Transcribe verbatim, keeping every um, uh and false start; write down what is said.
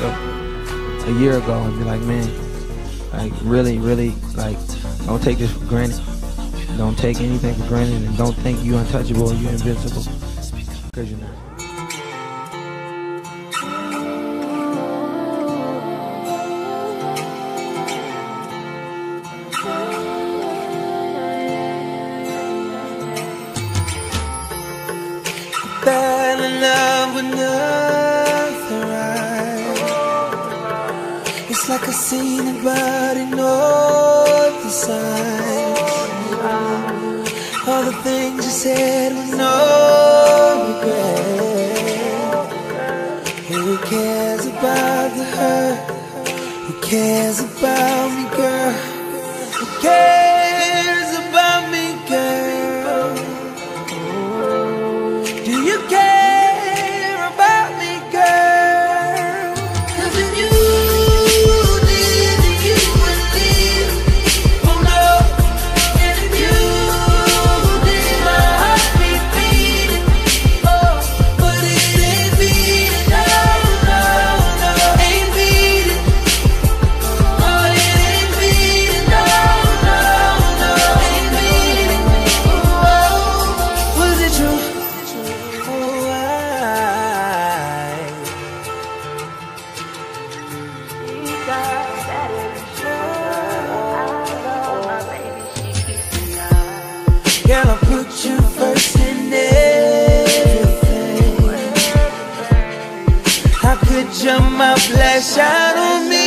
yourself a year ago and be like, man, like really, really, like, don't take this for granted. Don't take anything for granted, and don't think you're untouchable or you're invincible, because you're not. Fell in love with nothing right. It's like I seen it but ignored the signs. All the things you said with no regret. Who cares about the hurt? Who cares about me, girl? Who cares about me, girl? Do you care about me, girl? 'Cause if you did, then you would leave. Oh no. And if you did, my heart be beating. Oh, but it ain't beating. No, no, no, ain't beating. Oh, it ain't beating. No, no, no, ain't beating. Oh, was it true? Girl, I put you first in everything. How could your mouth lash out on me?